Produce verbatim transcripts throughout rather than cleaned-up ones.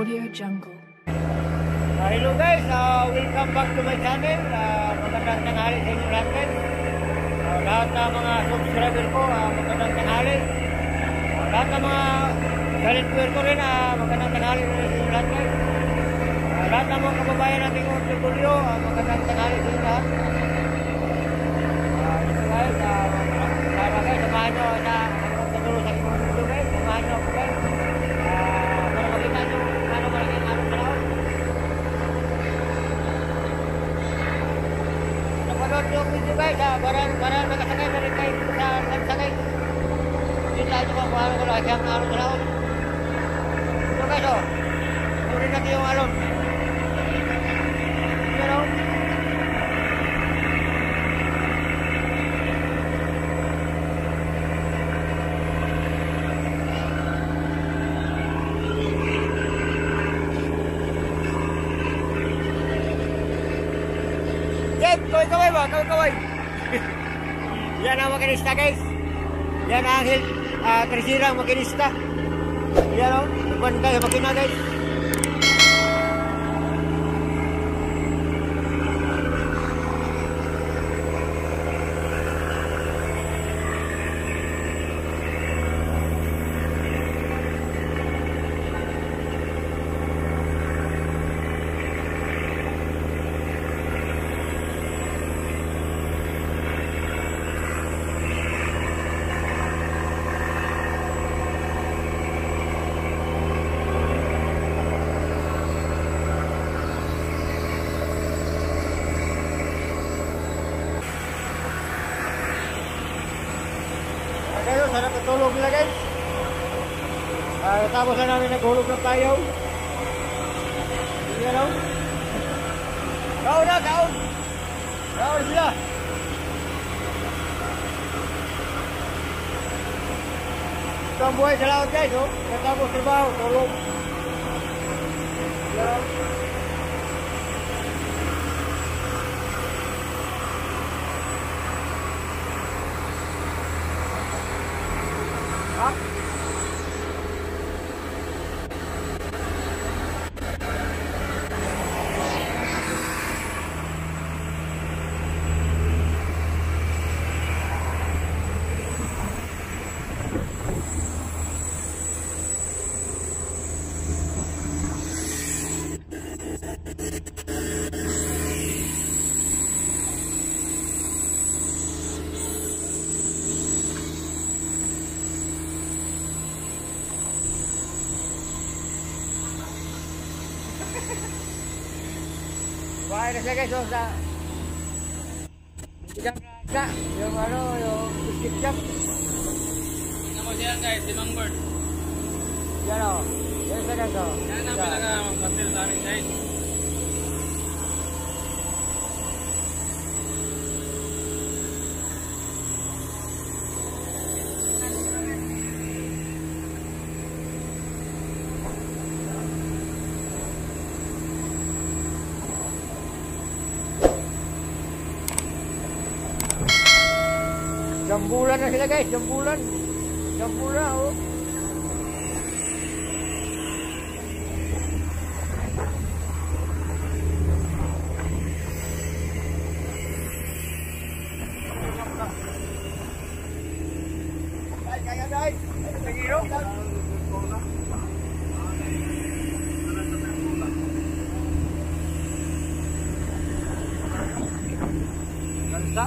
Audio Jungle. Uh, hello guys, uh, welcome back to my channel. Uh, magandang tanghali sa inyo lahat guys. Uh, lahat ng mga subscriber ko, uh, magandang tanghali. Uh, lahat ng mga talent viewer ko rin, uh, magandang tanghali rin sa inyo lahat guys. Uh, lahat ng mga kababayan nating O F W, uh, magandang tanghali sa inyo lahat. Uh, ito guys, uh, sana guys, samahan nyo na hanggang sa dulo sa inyong video guys. Samahan nyo ako guys. Uh, para makita nyo ano malaking araw sa laot. Napanood nyo ang video guys, ha? Para, para nakasakay na rin kayo sa nagsakay. Hindi tayo nyo kung ano ko lang siyang araw sa laot. Ito guys, o. Turin natin yung alon. Ito no? Kaway-kaway ba? Kaway-kaway. Yan ang makinista guys. Yan ang uh, krisirang makinista. Yan o. Ipan kayo makina guys. Kayo, sana patulog nila guys. Uh, tapos na namin naghulog ng payaw. Hindi na Kaon na, kaon! Kaon sila! Ito ang buhay sa laot guys, oh. Katapos trabaho, tulog. Yan. Bahay na siya guys, so sa Yang ka, yung ano, yung biscuit shop. Tingnan mo siya guys, si Mang Bird. Yan o, yan sa guys o. Yan ang pinaka-magpasil sa amin guys. Jambulan na sila guys, jambulan. Jambulan oh. Guys, kaya guys. Nagiro. Gansa.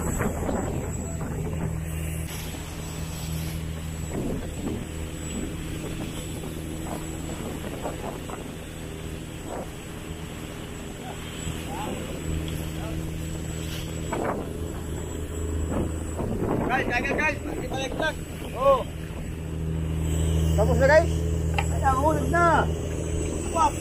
Guys, kaya guys, pasti balik lang. Oh. Tapos na guys. Ay, ang ulit na. Pop.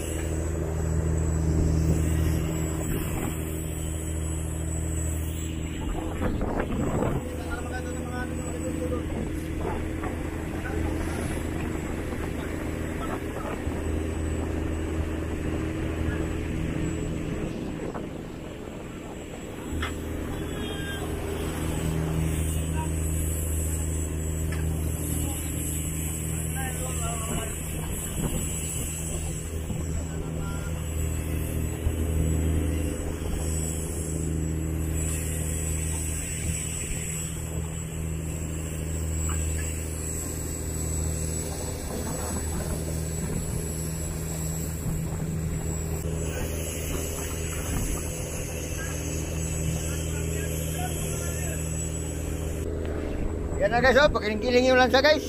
Yan na guys, oh, pakiling-kiling yung lansa guys.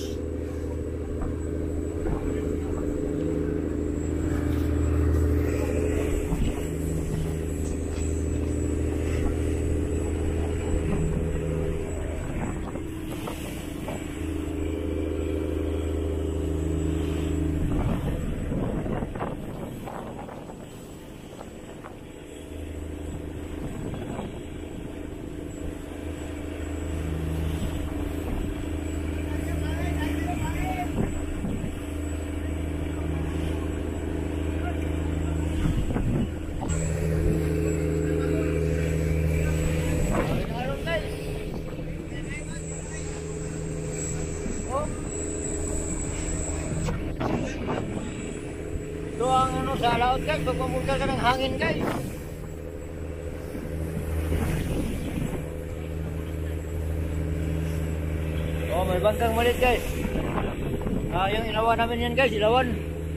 Ito ang ano sa laot guys, pag pamulkal ka ng hangin guys. Oh, may bangkang malit guys. Ah, yung ilawan namin yan guys, ilawan.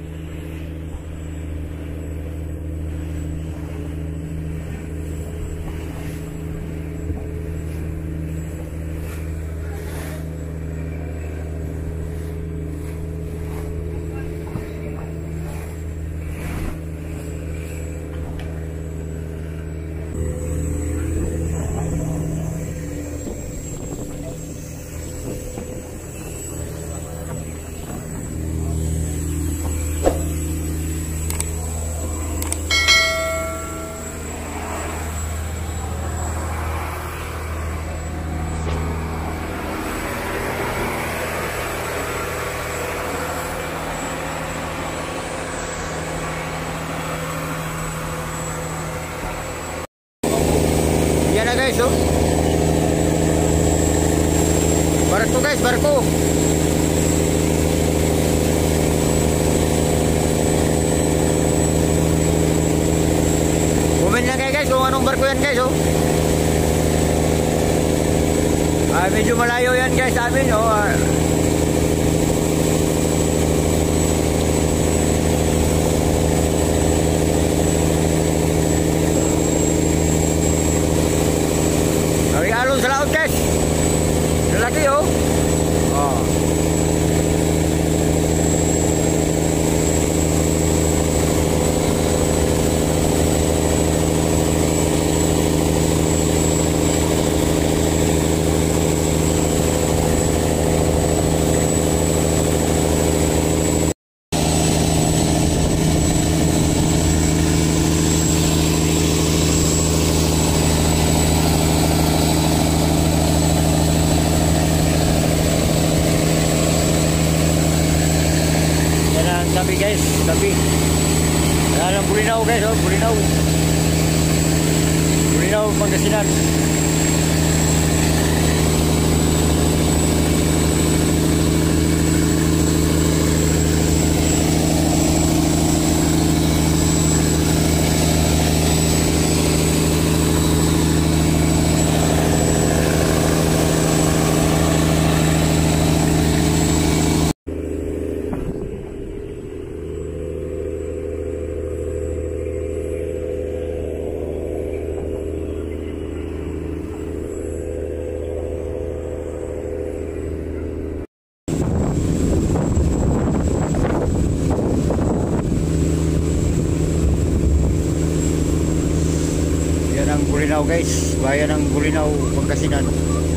Guys, oh. Barko guys, barko. Comment lang kayo guys kung anong barko yan guys, oh. Ah, medyo malayo yan guys sa amin, oh. Ah. Alon sa laot guys. Lalaki oh. Oh. Tabi guys, tabi. Alam Bulinaw guys, oh, Bulinaw. Bulinaw Pangasinan. Bulinaw guys, bayan ng Bulinaw, Pangasinan.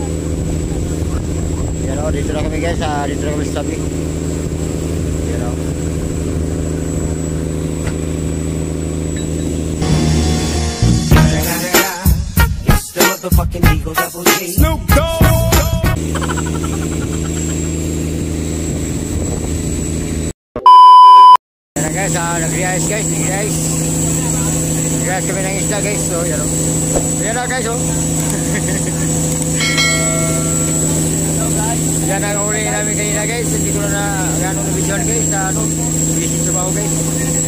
Yan o, dito na kami guys, ah, dito na kami sa tabi. Yan o. It's the motherfucking Eagle Double G. Snoop Dogg. Yan na guys, ah, nag-realize guys, nag-realize. Guys, kami ng isla guys, so yan o. Yan na guys, oh. Yan ang uli namin kanina guys, hindi ko na na gano'ng nabidyoan guys, sa ano, busy sa baho guys.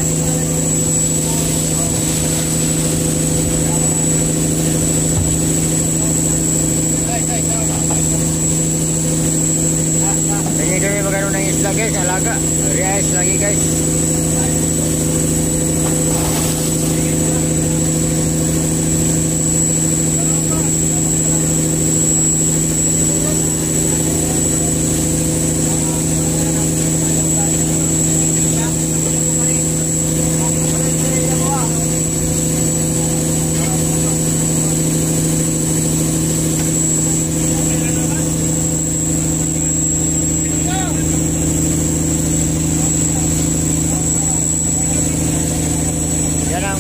Ganyan kami magano ng isla guys, alaga, realize lagi guys.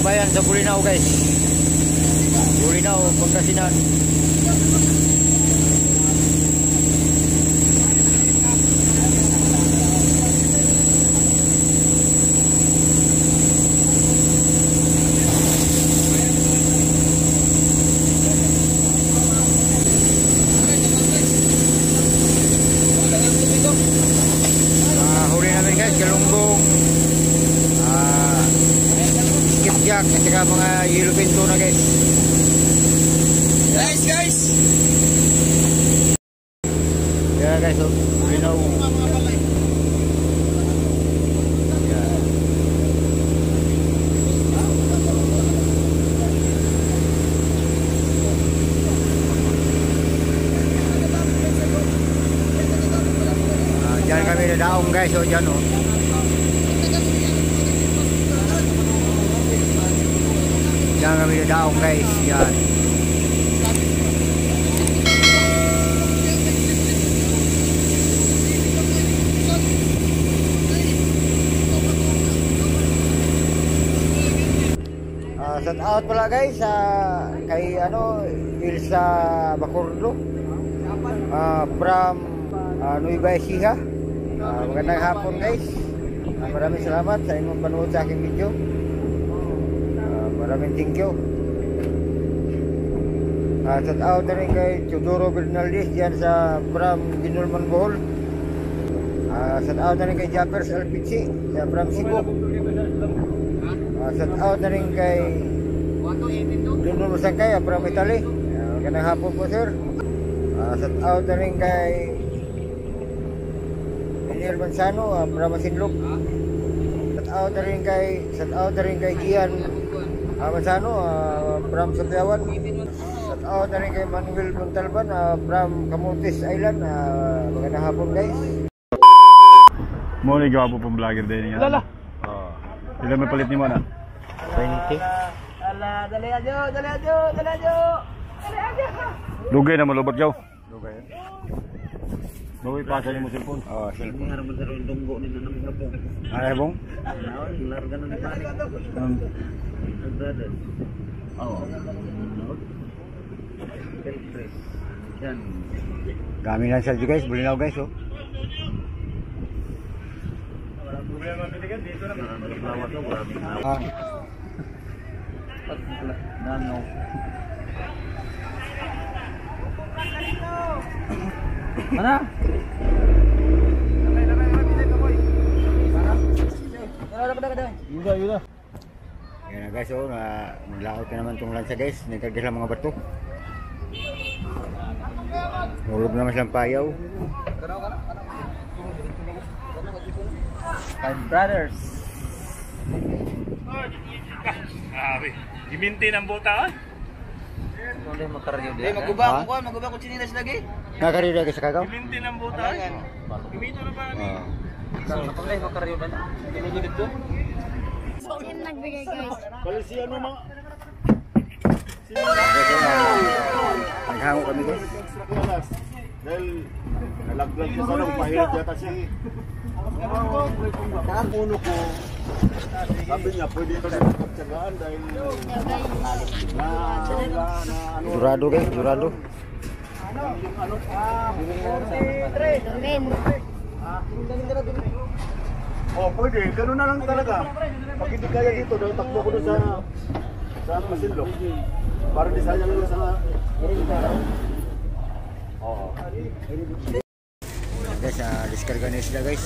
bayan sa Bolinao guys. Bolinao, Pangasinan. At saka mga yellow pinto na guys. Guys, guys. Yeah guys, so we know. Yeah. Uh, diyan kami nadaong guys, so diyan oh. Diyan kami nadaong guys, yan. Uh, shout out pala guys uh, kay ano Ilsa Bakurdo uh, from uh, Nueva Ecija. Uh, magandang hapon guys. Uh, maraming salamat sa inyong panood sa aking video. Maraming thank you. Uh, shout out na rin kay Teodoro Bernaldez dyan sa from Ginulman Bohol. Uh, shout out na rin kay Jappers L P C sa from Cebu. Uh, shout out na rin kay Lundol Masangkay from Italy. Uh, Magandang hapon po sir. Uh, shout out na rin kay Daniel Manzano uh, from Masinloc. Shout out na rin kay shout out na rin kay Gian Uh, Manzano uh, from Sabiawan. Shout out na rin kay Manuel Montalban uh, from Camotes Island. Uh, magandang hapon guys. Mo ni gawa po pong vlogger din niya. Lala. Oh. Ilan may palit ni mo na? twenty. Ala, dali ajo, dali ajo, dali ajo. Dali ajo. Lugay na malubot yaw. Lugay. Bawi pa sa mo cellphone. Oh, cellphone. Ngarap mo sa ron tunggo ni nanam gabong. Ano bong? Naon, larga na ni panik. Um, Brother. Oh. Yan. Kami lang sa guys, Bolinao guys oh. Ah. Nano. Mana? yuda yuda. Yan na guys oh, na naglaot na naman tong lansa guys, nagkargas lang mga bato. Hulog naman silang payaw. Five brothers. Abi, giminti ng buta ah. Hindi makaryo Eh, din. magubang ko, magubang ko chinilas lagi. Nakarira ka sa kagaw? Giminti ng buta. Gimito na ba ni? Oh. Sa pagay makaryo din. Dili dito. Sino nagbigay guys? Bali si ano mga Guys, uh, naghango kami guys. dahil nalaglag siya sana mahirap yata siya. Nakakuno ko. Sabi niya pwede ka na magtsagaan dahil na na ano Jurado guys, jurado. Domin. Oh, pwede. Ganun na lang talaga. Pag hindi kaya dito, daw takbo ko doon sa sa Masinloc. Para di sayang doon sa oh. Guys, uh, diskarga na sila guys.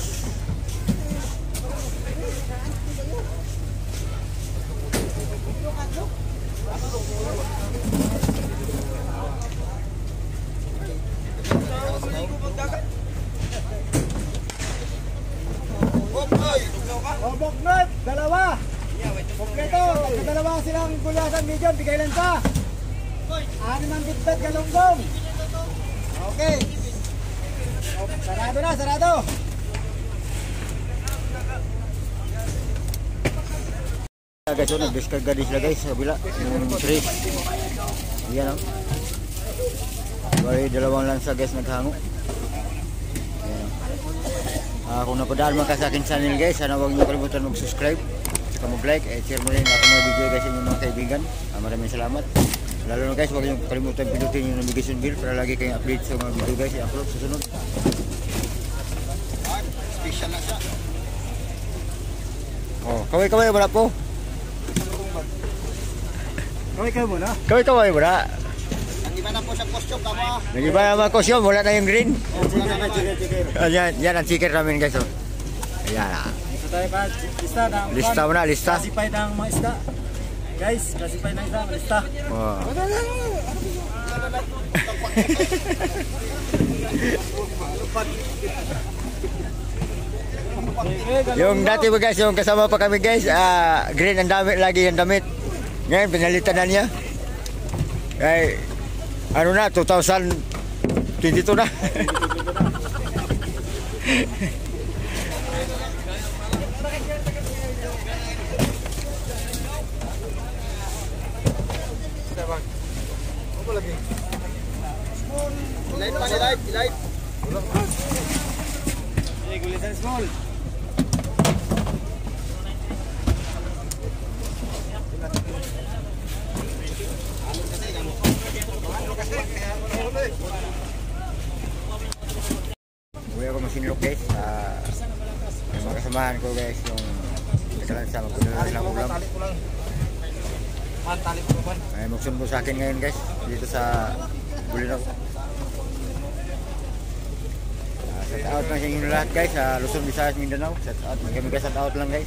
O Boknot, dalawa. Kompleto, dalawa silang gulasan medium, bigay lang sa. Anim ang bitbit galunggong. Okay. O, sarado na, sarado. Guys, so nag-diskarga din sila guys sa bila. Yung trace. Yan o. Bali, dalawang lansa guys naghango. Uh, kung napadaan man ka sa akin channel guys, sana huwag niyo kalimutan mag-subscribe saka mag-like, eh, share mo rin ako mga video guys sa inyong mga kaibigan. Uh, maraming salamat. Lalo na guys, huwag niyong kalimutan pindutin yung notification bell para lagi kayong update sa mga video guys i-upload sa sunod. Special na siya. Oh, kaway-kaway wala po. Kaway-kaway muna. Kaway-kaway wala. Ang iba na po sa costume, tama. Nag-iba naman costume, wala na yung green. Chicken, Oh, yan, yan ang sticker namin guys. Oh. Ayan ah. Ito tayo pa, lista ng Lista mo na, lista. classified ng mga isda. Guys, classified ng isda, lista. Oh. Yung dati mo guys, yung kasama pa kami guys, ah, green ang damit, lagi yung damit. Ngayon, pinalitan na niya. Ay, ano na, two thousand twenty-two na. Light pa ni light, light. Hey, gulitan small. Uwi ako masinlok guys. Uh, yung mga kasamahan ko guys, yung nagkalan sa magpunala ng ulam. Ay, magsundo sa akin ngayon guys, dito sa Bulinaw. Uh, shout out lang sa inyo lahat guys, sa Luzon, Visayas, Mindanao. Shout out, kami guys, shout out lang guys.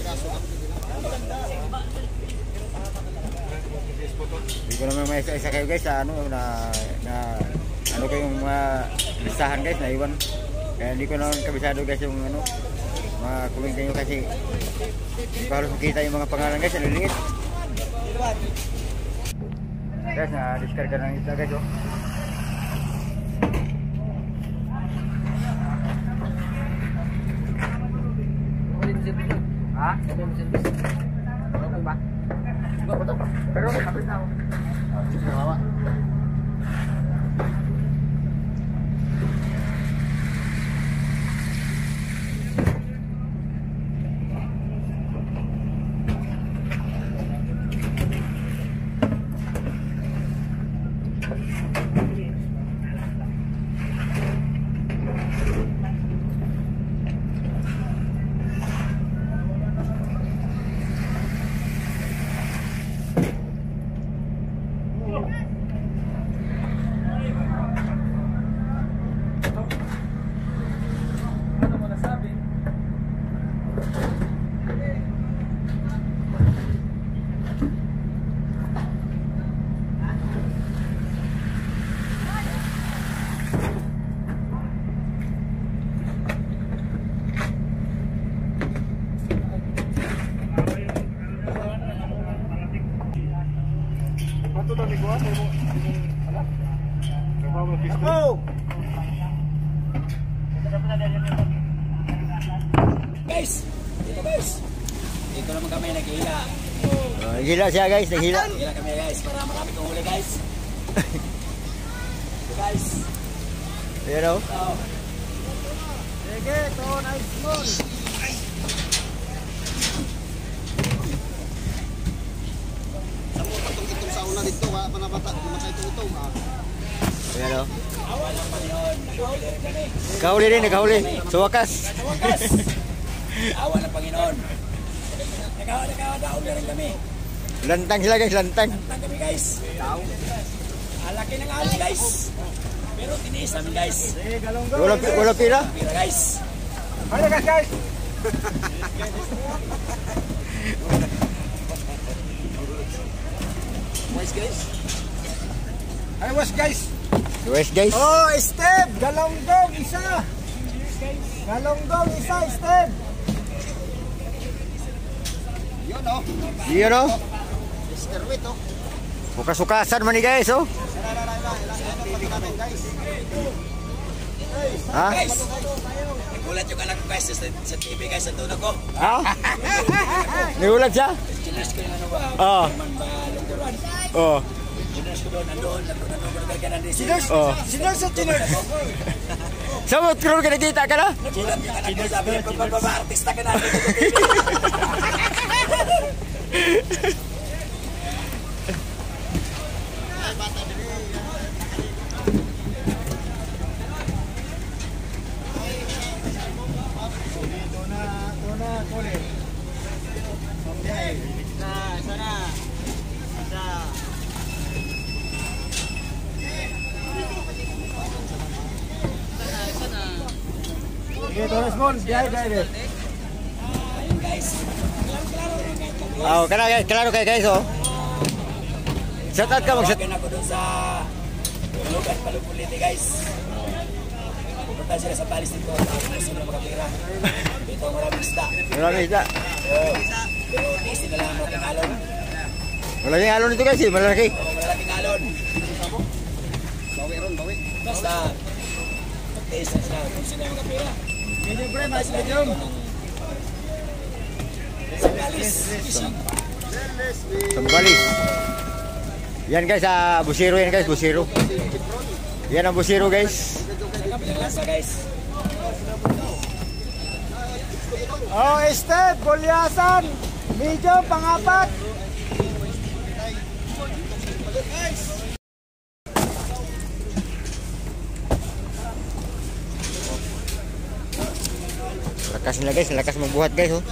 Hindi ko naman may isa-isa kayo guys, sa ano, na, na ano kayong mga listahan guys, na iwan. Kaya hindi ko naman kabisado guys yung ano, mga comment kayo kasi hindi ko halos makita yung mga pangalan guys, ang liliit. Guys, na-discarga ng isla guys, oh. Ha? Pero kapit na ako. Sige, mawa. Oh! Guys, dito guys. Dito naman kami naghihila. Oh, hila siya guys, naghila. Naghihila kami guys, para marami kong huli guys. Ito guys. You know? Sige, ito, nice small. Sa mo patong itong sa una dito, wala pa na bata, kumakay itong itong. You know? Kahuli rin, nakahuli. Sa wakas. Awa ng Panginoon. Nagkawadaon na rin kami. Lantang sila guys, lantang. Lantang kami guys. Alaki ng ahon guys. Pero tiniis namin guys. Wala, wala pira. Pira guys. Ano guys guys? Wise guys. Ay was guys. West guys. Oh, Steve! Galonggong isa! Galonggong isa, Steve! Yun oh. You know? Mister Wit oh. Bukas-bukasan man ni guys, oh. Ha? Guys! Nagulat yung anak ko guys sa, sa T V guys, sa tunog ko. Ha? Nagulat siya? Chinas ko yung ano ba? Oo. Naman ba lungkuran? Oo. Chinas ko doon, nandun, nandun, nandun, nandun, nandun, nandun, Chinas? Oo. Chinas sa chinas! Sa mo, kung nakikita ka na? Nagulat yung anak ko, sabi niya, pagpapapa-artista ka na dito sa T V. Okay, Torres Ball, biyahe, biyahe. Oh, kana guys, klaro kay guys oh. Shout out ka mag shout. Ako doon sa lugar Palupulite guys. Pupunta sila sa palis dito. Tapos sila makapira. Dito maraming isda. Maraming isda. Pero tasty na lang ang malaking alon. Malaking alon ito guys, eh, malaki. Oo, malaking alon. Bawi ron, bawi. Basta taste sila kung sila makapira. Medium pre, mas medium. Sa palis. Sambalis. Yan guys, ah, busiro yan guys, busiro. Yan ang busiro guys. Kapilang lasa guys. Oh, Steve, Gulyasan. Medium, pangapat. Lakas nila guys, lakas magbuhat guys oh.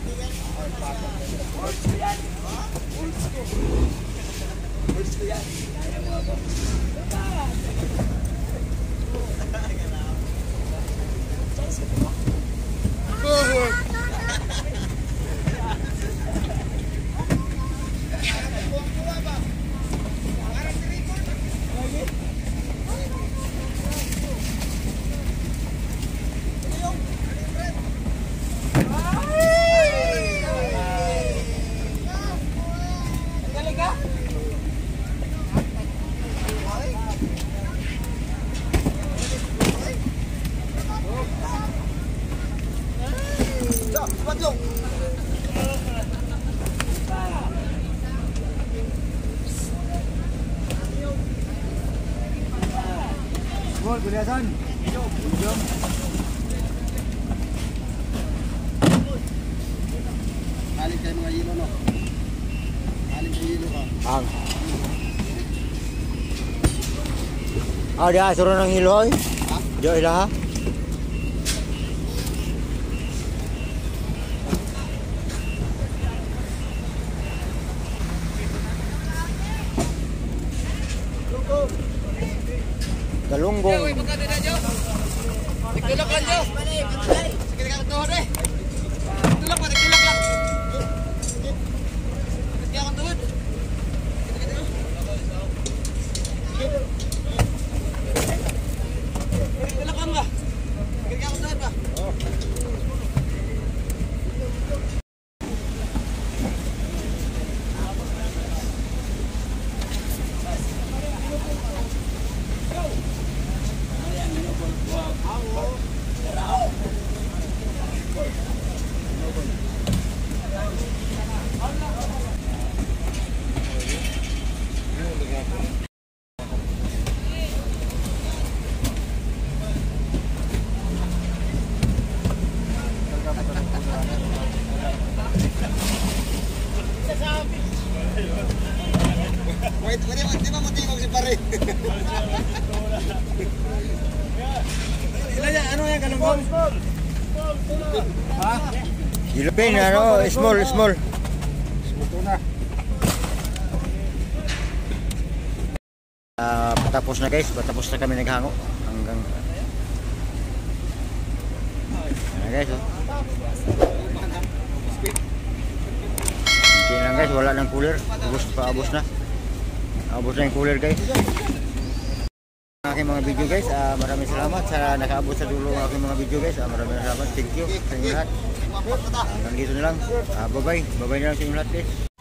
Ball, Gulyasan. Medium. Aling kayo mga hilo, no? Aling kayo hilo ka. Ang. Ah, dia suruh nang hiloy. Jo ilaha. Galunggong. Tulak lang Jo. Sige ka tuhod eh. Tulak pa, tulak lang. Sige ka tuhod. Tulak lang ba? Sige ka tuhod ba? Wait, wait, wait, di ba matingog si pare? Ilan yan? Ano yan? Galunggong? Ha? Ilupin ano, small, small. Ito na. Ah, patapos na guys, patapos na kami naghango hanggang na guys oh. Hindi lang guys, wala nang cooler. Ubus pa, ubus na. Ubus na yung cooler guys. Ang aking mga video guys, ah, maraming salamat sa nakaabot sa dulo ng aking mga video guys. Ah, maraming salamat, thank you sa inyo lahat. Hanggang dito na lang. Ah, bye bye, bye bye na lang sa inyo lahat guys.